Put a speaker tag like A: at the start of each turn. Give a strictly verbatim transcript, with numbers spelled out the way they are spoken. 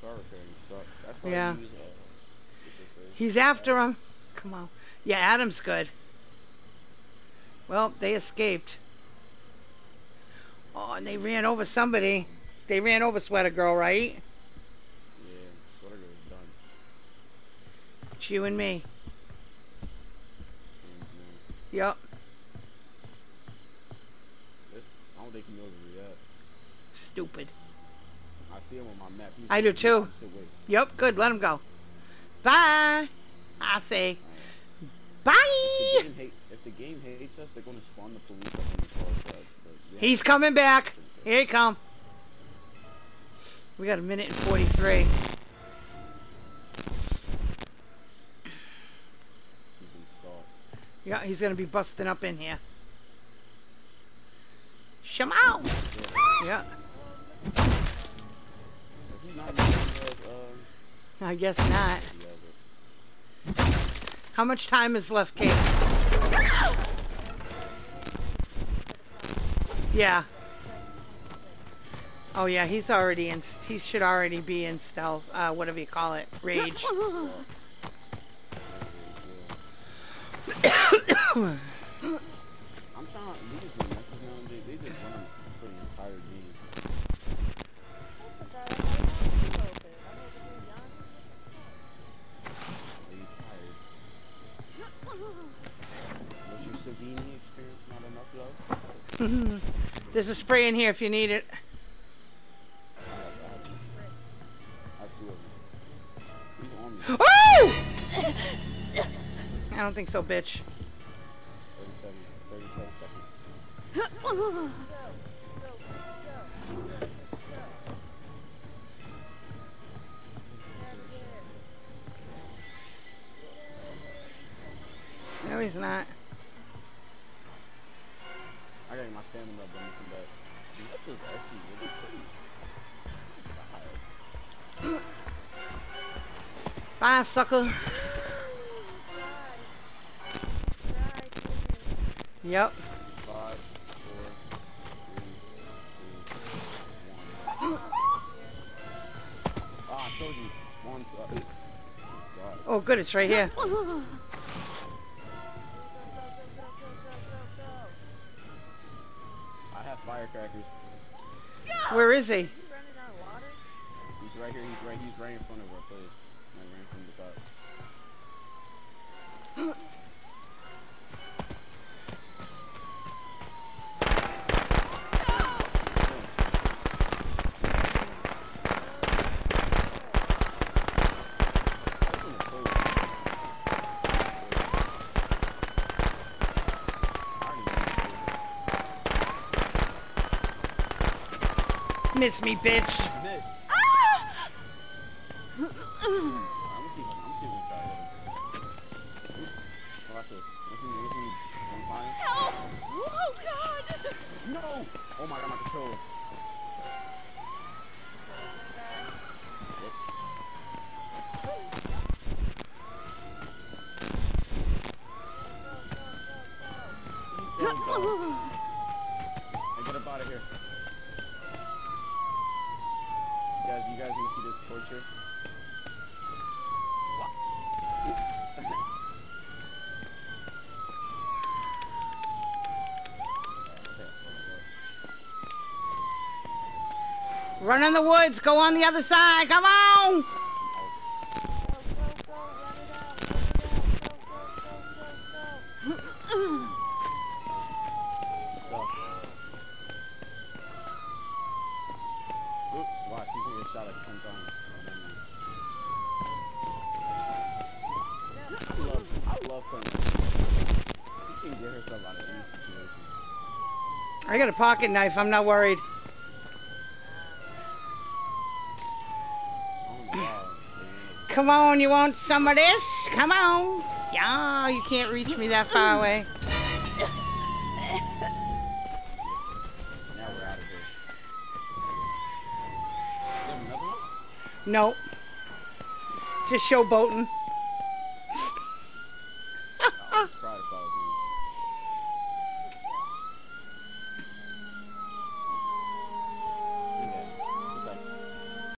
A: car repairing sucks. That's why
B: Yeah.
A: I use, uh,
B: He's after him. Come on. Yeah, Adam's good. Well, they escaped. Oh, and they ran over somebody. They ran over Sweater Girl, right?
A: Yeah, Sweater Girl is done.
B: It's you and me.
A: Game's new.
B: Yup.
A: I don't think he knows where we're at.
B: Stupid.
A: I see him on my map. He's
B: I do too.
A: opposite way.
B: Yup, good. Let him go. Bye. I say bye.
A: If the, game hate, if the game hates us, they're going to spawn the police up in the car side.
B: He's coming back. Here he come. We got a minute and forty-three.
A: He's installed.
B: Yeah, he's gonna be busting up in here. Shamo! Yeah.
A: Is he not using those, uh,
B: I guess not. How much time is left, Kate? Yeah. Oh yeah, he's already in. He should already be in stealth. Uh, whatever you call it, rage.
A: I'm trying to use the messages nowadays. They just run for the entire game. Are you tired? Was your Savini experience not enough, love?
B: There's a spray in here if you need it. Oh! I don't think so, bitch.
A: thirty-seven, thirty-seven seconds.
B: No, he's not.
A: I gotta get my stamina up when we come back. This is actually really pretty.
B: Bye, sucker. Yep.
A: Five, four, three, two, one. Ah, I told you. Spawns up. God.
B: Oh, good, it's right here.
A: I have firecrackers.
B: Where is he?
A: He's right here. He's right. He's right in front of our place. I ran from the top.
B: Miss me, bitch.
A: Miss.
C: Ah!
A: I'm gonna see. I'm gonna see if we try it. Oops. Watch this. Listen, listen. I'm fine.
C: Help! Oh God!
A: No! Oh my God, my controller. Hey, get up out of here. You guys, you guys gonna see this torture?
B: Run in the woods. Go on the other side. Come on.
A: Oops, watch, he's gonna get shot like ten times. Oh, never mind. I love, I love playing this. She can get herself out of any situation.
B: I got a pocket knife. I'm not worried.
A: Oh my God.
B: Come on, you want some of this? Come on. Yeah, you can't reach me that far away.
A: Now we're out of here. You have another one?
B: Nope. Just showboating.